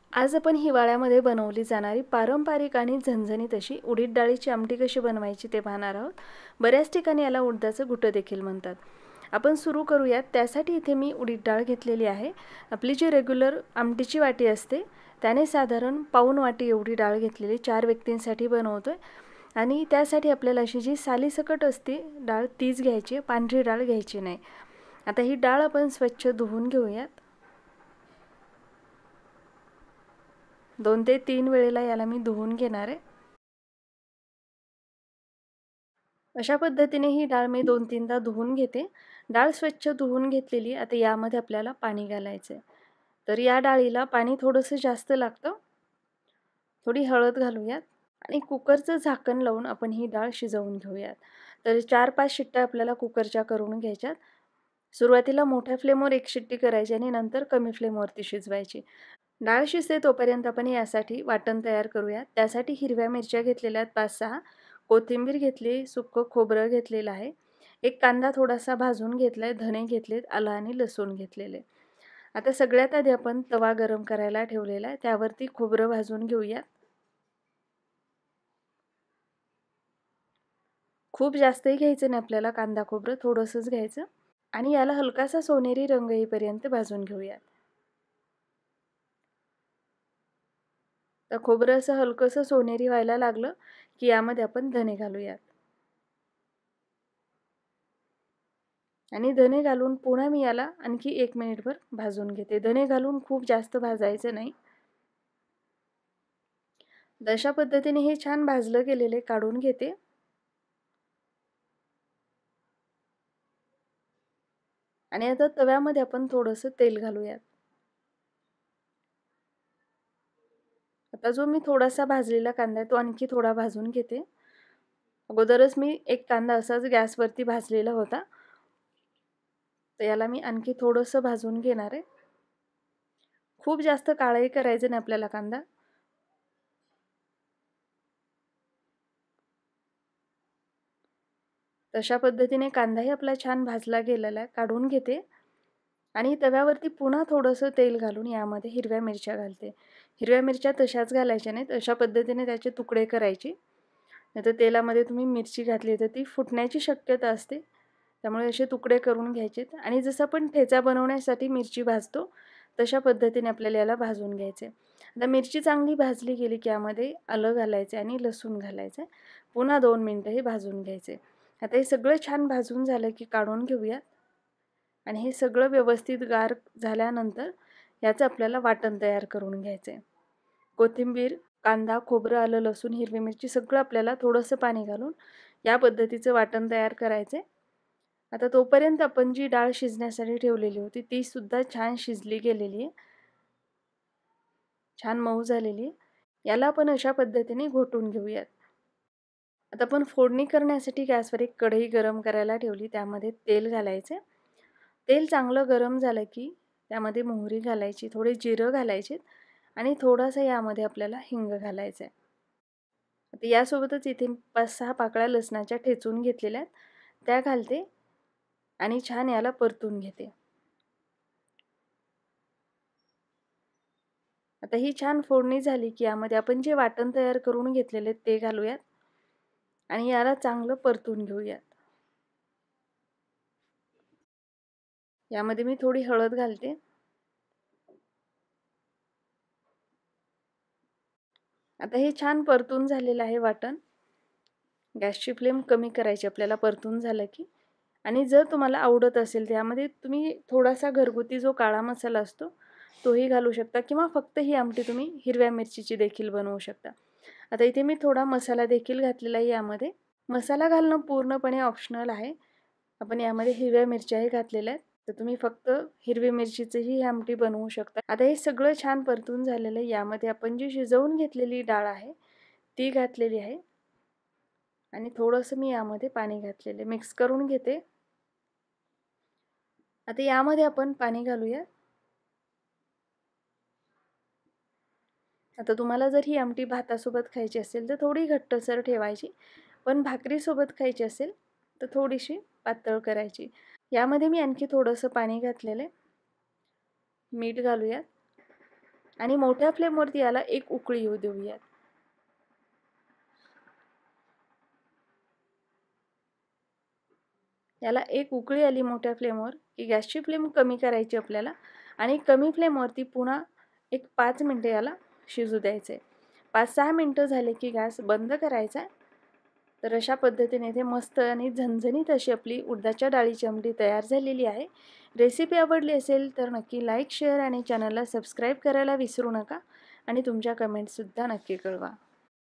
आज आपण हिवाळ्यामध्ये बनवली जाणारी पारंपरिक आणि झणझणीत अशी उडीद डाळीची आमटी कशी बनवायची ते पाहणार आहोत। बऱ्याच ठिकाणी याला उडदाचं घुटं देखील म्हणतात। आपण सुरू करूयात। त्यासाठी इथे मी उडीद डाळ घेतलेली आहे। आपली जी रेग्युलर आमटीची वाटी असते त्याने साधारण पाऊण वाटी एवढी डाळ घेतलेली 4 व्यक्तींसाठी बनवतोय। आणि त्यासाठी आपल्याला अशी जी सालीसकट असते डाळ तीच घ्यायची, पांढरी डाळ घ्यायची नाही। आता ही डाळ आपण स्वच्छ धुवून घेऊयात। 2 ते 3 वेळेला याला मी धुवून घेणार आहे। अशा पद्धतीने ही डाळ मी 2-3दा धुवून घेते। डाळ स्वच्छ धुवून घेतलेली। आता यामध्ये आपल्याला पाणी घालायचं आहे। तर या डाळीला पाणी थोडंसं जास्त लागतं। थोडी हळद घालूयात आणि कुकरचं झाकण लावून आपण ही डाळ शिजवून घेऊयात। तर 4-5 शिट्ट्या आपल्याला कुकरच्या करून घ्यायच्यात। सुरुवातीला मोठ्या फ्लेमवर 1 शिट्टी करायची आणि नंतर कमी फ्लेमवरती शिजवायची। डाळ शिजते तोपर्यंत आपण यासाठी वाटण तयार करूया। त्यासाठी हिरव्या मिरच्या घेतलेल्या आहेत 5-6, कोथिंबीर घेतली, सुक्कं खोबरं घेतलेलं आहे, एक कांदा थोडासा भाजून घेतलाय, धने घेतलेत, आलं आणि लसूण घेतलेले। आता सगळ्यात आधी आपण तवा गरम करायला ठेवलेला आहे, त्यावरती खोबरं भाजून घेऊया। खूप जास्तही घ्यायचं नाही आपल्याला कांदा खोबरं, थोडंसंच घ्यायचं आणि याला हलकासा सोनेरी रंग येईपर्यंत भाजून घेऊया। तर खोबरं असं हलकंसं सोनेरी व्हायला लागलं की यामध्ये आपण धने घालूयात आणि धने घालून पुन्हा मी याला आणखी 1 मिनिटभर भाजून घेते। धने घालून खूप जास्त भाजायचं नाही। अशा पद्धतीने हे छान भाजलं गेलेले काढून घेते आणि आता तव्यामध्ये आपण थोडंसं तेल घालूयात। आता जो मी थोडासा भाजलेला कांदा आहे तो आणखी थोडा भाजून घेते। अगोदरच मी एक कांदा असाच गॅसवरती भाजलेला होता, तर याला मी आणखी थोडंसं भाजून घेणार आहे। खूप जास्त काळाही करायचं नाही आपल्याला कांदा। तशा पद्धतीने कांदाही आपला छान भाजला गेलेला आहे, काढून घेते आणि तव्यावरती पुन्हा थोडंसं तेल घालून यामध्ये हिरव्या मिरच्या घालते। हिरव्या मिरच्या तशाच घालायच्या नाहीत, अशा पद्धतीने त्याचे तुकडे करायचे। नाहीतर तेलामध्ये तुम्ही मिरची घातली तर ती फुटण्याची शक्यता असते, त्यामुळे असे तुकडे करून घ्यायचेत आणि जसं आपण ठेचा बनवण्यासाठी मिरची भाजतो तशा पद्धतीने आपल्याला याला भाजून घ्यायचे। आता मिरची चांगली भाजली गेली की यामध्ये आलं घालायचं आणि लसूण घालायचं, पुन्हा 2 मिनिटं हे भाजून घ्यायचे। आता हे सगळं छान भाजून झालं की काढून घेऊयात आणि हे सगळं व्यवस्थित गार झाल्यानंतर याचं आपल्याला वाटण तयार करून घ्यायचं आहे। कोथिंबीर, कांदा, खोबरं, आलं, लसूण, हिरवी मिरची सगळं आपल्याला थोडंसं पाणी घालून या पद्धतीचं वाटण तयार करायचं आहे। आता तोपर्यंत आपण जी डाळ शिजण्यासाठी ठेवलेली होती ती सुद्धा छान शिजली गेलेली आहे, छान मऊ झालेली आहे। याला आपण अशा पद्धतीने घोटून घेऊयात। आता आपण फोडणी करण्यासाठी गॅसवर एक कढई गरम करायला ठेवली, त्यामध्ये तेल घालायचे। तेल चांगलं गरम झालं की त्यामध्ये मोहरी घालायची, थोडे जिरं घालायचे आणि थोडासा यामध्ये आपल्याला हिंग घालायचं आहे। आता यासोबतच इथे 5-6 पाकळ्या लसणाच्या ठेचून घेतलेल्या आहेत, त्या घालते आणि छान याला परतून घेते। आता ही छान फोडणी झाली की यामध्ये आपण जे वाटण तयार करून घेतलेले ते घालूयात आणि याला चांगलं परतून घेऊयात। यामध्ये मी थोडी हळद घालते। आता हे छान परतून झालेलं आहे वाटण। गॅसची फ्लेम कमी करायची आपल्याला परतून झालं की। आणि जर तुम्हाला आवडत असेल त्यामध्ये तुम्ही थोडासा घरगुती जो काळा मसाला असतो तोही घालू शकता किंवा फक्त ही आमटी तुम्ही हिरव्या मिरचीची देखील बनवू शकता। आता इथे मी थोडा मसाला देखील घातलेला आहे यामध्ये। मसाला घालणं पूर्णपणे ऑप्शनल आहे। आपण यामध्ये हिरव्या मिरच्याही घातलेल्या आहेत, तर तुम्ही फक्त हिरवी मिरचीचीही ही आमटी बनवू शकता। आता हे सगळं छान परतून झालेलं आहे, यामध्ये आपण जी शिजवून घेतलेली डाळ आहे ती घातलेली आहे आणि थोडंसं मी यामध्ये पाणी घातलेले मिक्स करून घेते। आता यामध्ये आपण पाणी घालूया। आता तुम्हाला जर ही आमटी भातासोबत खायची असेल तर थोडी घट्टसर ठेवायची, पण भाकरीसोबत खायची असेल तर थोडीशी पातळ करायची। यामध्ये मी आणखी थोडंसं पाणी घातलेलं आहे, मीठ घालूया आणि मोठ्या फ्लेमवरती याला एक उकळी येऊ देऊयात. याला एक उकळी आली मोठ्या फ्लेमवर की गॅसची फ्लेम कमी करायची आपल्याला आणि कमी फ्लेमवरती पुन्हा एक 5 मिनिटं याला शिजू द्यायचे. 5-6 मिनिटं झाले की गॅस बंद करायचा. तर अशा पद्धतीने इथे मस्त आणि झणझणीत अशी आपली उडदाच्या डाळीची आमटी तयार झालेली आहे. रेसिपी आवडली असेल तर नक्की लाईक, शेअर आणि चॅनलला सबस्क्राईब करायला विसरू नका आणि तुमच्या कमेंट्ससुद्धा नक्की कळवा.